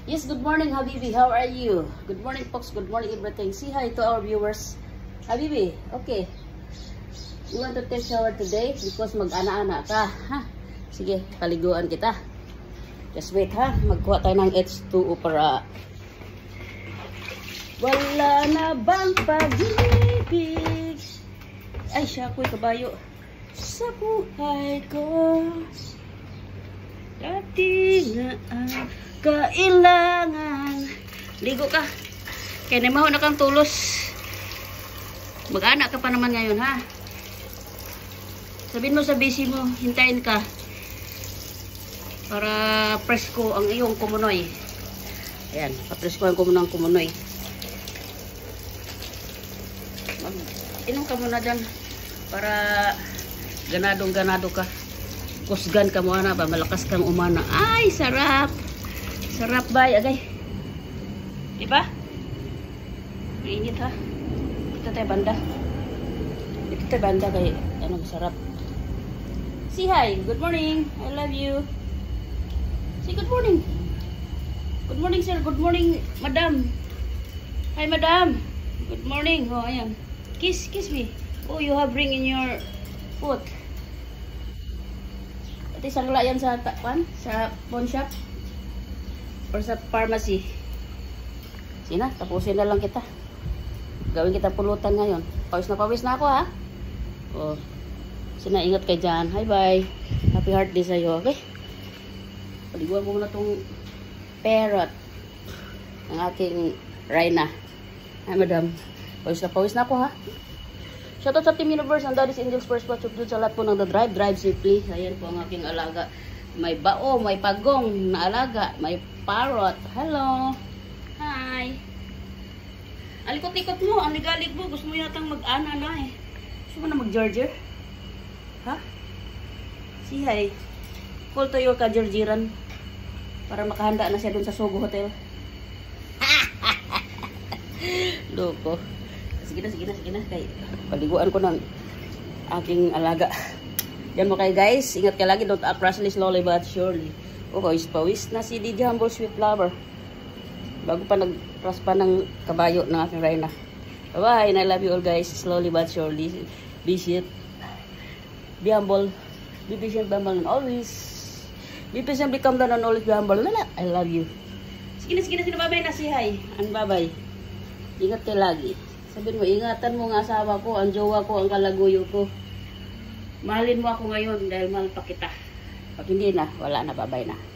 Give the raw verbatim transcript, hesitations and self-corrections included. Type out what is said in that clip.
Yes, good morning, Habibi. How are you? Good morning, folks. Good morning, everything. Say hi to our viewers. Habibi, okay. You want to take shower today because mag-ana-ana ka, ha? Sige, paliguan kita. Just wait, ha? Magkuha tayo ng H two O para wala na bang pag-ibig. Ay, siya ako'y kabayo sa buhay ko. Dati na ang kailangan. Ligo ka. Kaya namaho na kang tulos. Mag-anak ka pa naman ngayon, ha? Sabihin mo sa busy mo, hintayin ka. Para presko ang iyong kumunoy. Ayan, papresko ang kumunoy ang kumunoy. Inom ka muna dyan. Para ganadong-ganado ka. Kusgan ka muna ba, malakas kang umana. Ay, sarap. Sarap ba, agay. Diba? Mainit ha. Dito tayo banda. Dito tayo banda kay ano, sarap. Say hi. Good morning. I love you. Say good morning. Good morning, sir. Good morning, madam. Hi, madam. Good morning. Oh, ayan. Kiss, kiss me. Oh, you have ring in your foot. Ito isang layan sa takpan, sa pawn shop. Or sa pharmacy. Sina, tapusin na lang kita. Gawin kita pulutan ngayon. Pawis na pawis na ako, ha? Oh. Sina, ingat kay dyan. Hi, bye. Happy heart day sa'yo, okay? Paliguan ko muna itong parrot ng aking Rhina. Hi, madam. Pawis na pawis na ako, ha? Shoutout sa Team Universe, ang Daddy's Angels First Watch of sa lahat po ng The Drive. Drive safely. Ayan po ang aking alaga. May bao, may pagong na alaga, may parrot. Hello. Hi. Alikot-likot mo, ang ligalig mo. Gusto mo yatang mag-ana na eh. Gusto mo na mag-jarger? Ha? Say hi. Call to your ka-jargeran. Para makahanda na siya dun sa Sogo Hotel. Loko. Sige na, sige na, sige na. Kay, paliguan ko ng aking alaga. Yan mo kayo guys. Ingat ka lagi. Don't act rashly, slowly but surely. Oh, pawis-pawis na si D J Humble Sweet Flower. Bago pa nag-cross pa ng kabayo ng aking Rhina. Bye-bye. And I love you all guys. Slowly but surely. Be shit. Be humble. Be patient, be humble and always. Be patient, be calm down and always be humble. Lala. I love you. Sige na, sige na, sige na. Bye-bye na si hi. And bye-bye. Ingat kayo lagi. Sabihin mo, ingatan mo ang asawa ko, ang jowa ko, ang kalaguyo ko. Mahalin mo ako ngayon dahil mahal pa kita. Pag hindi na, wala na, babay na.